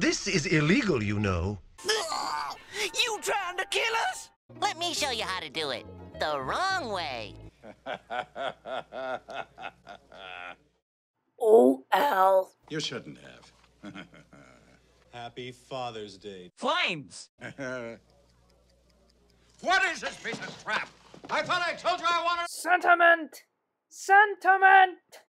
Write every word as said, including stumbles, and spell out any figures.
This is illegal, you know. You trying to kill us? Let me show you how to do it. The wrong way. Oh, Al. You shouldn't have. Happy Father's Day. Flames! What is this piece of crap? I thought I told you I wanted... Sentiment! Sentiment!